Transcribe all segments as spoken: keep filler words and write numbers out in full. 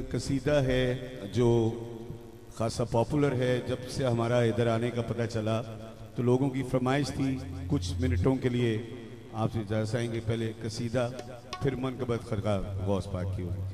कसीदा है जो खासा पॉपुलर है। जब से हमारा इधर आने का पता चला तो लोगों की फरमाइश थी कुछ मिनटों के लिए आपसे इजाज़त आएंगे। पहले कसीदा फिर मनकबत खरगा गौस पाक की होगी।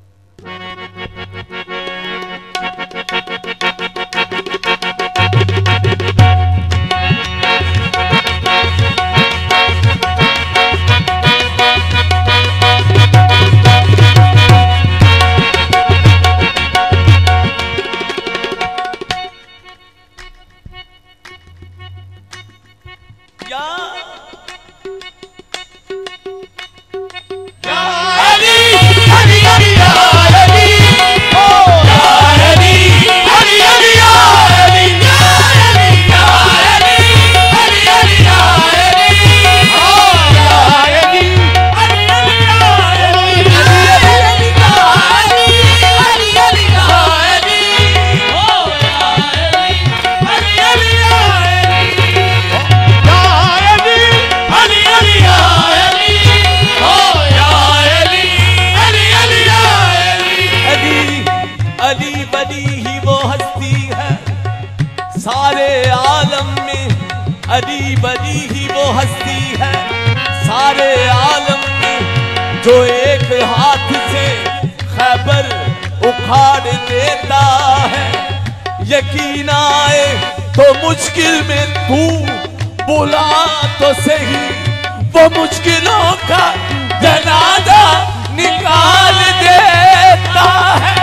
सारे आलम में अली बली ही वो हस्ती है, सारे आलम में जो एक हाथ से खैबर उखाड़ देता है। यकीन आए तो मुश्किल में तू बुला तो सही, वो मुश्किलों का जनाजा निकाल देता है।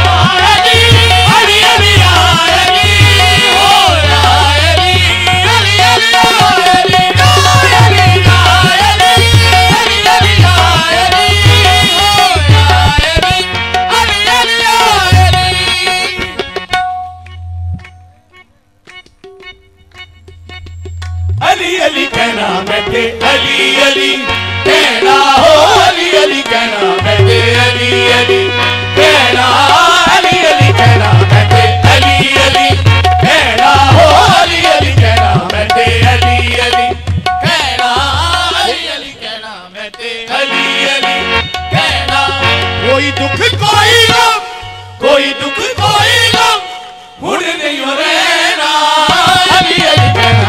अली अली कहना बैठे अली अली कहना हो, अली अली कहना बैठे अली अली कहना, अली अली कहना बैठे अली अली कहना हो, अली अली कहना बैठे अली अली कहना, अली अली कहना बैठे अली अली कहना। कोई दुख कोई गम, कोई दुख कोई गम हुण नहीं हो रहना, अली अली कहना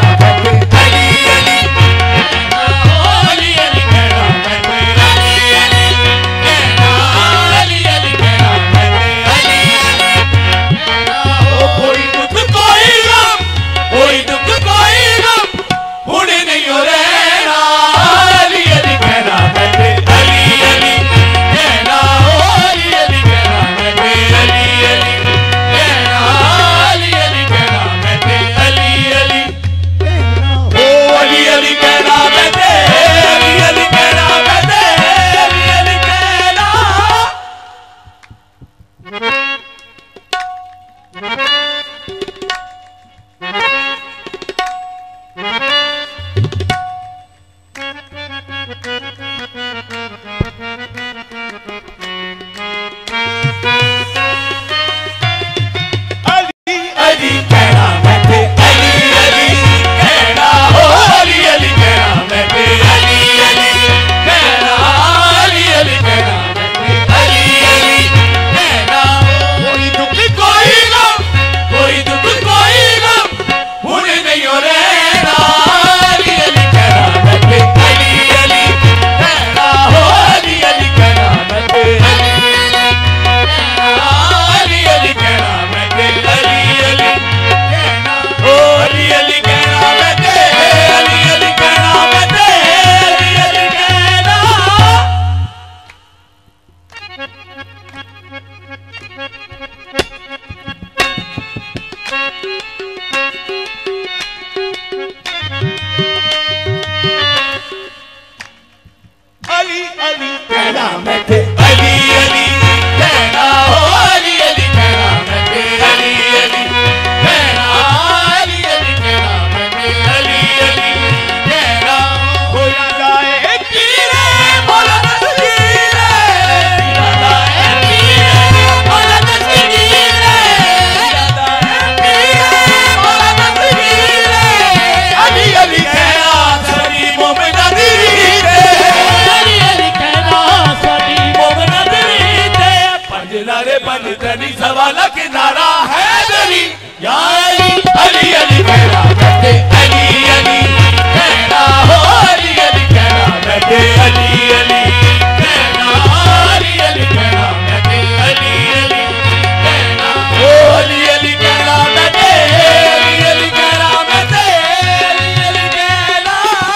वाला के नारा हैदरी या अली अली अली कहना बेटे अली अली कहना हो अली अली कहना बेटे अली अली कहना अली अली कहना बेटे अली अली कहना हो अली अली कहना बेटे अली अली कहना बेटे अली अली कहना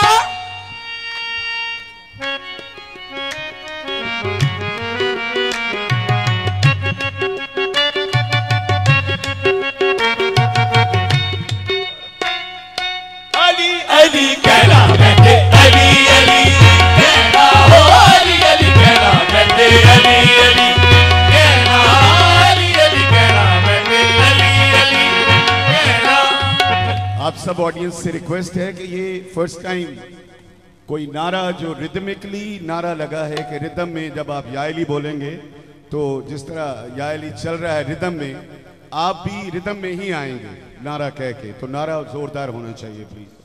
अली अली कहना बेटे अली अली कहना हो अली अली कहना बेटे अली अली कहना अली अली कहना बेटे अली अली कहना। आप सब ऑडियंस से रिक्वेस्ट है कि ये फर्स्ट टाइम कोई नारा जो रिदमिकली नारा लगा है कि रिदम में जब आप या अली बोलेंगे तो जिस तरह या अली चल रहा है रिदम में, आप भी रिदम में ही आएंगे नारा कह के, तो नारा जोरदार होना चाहिए प्लीज।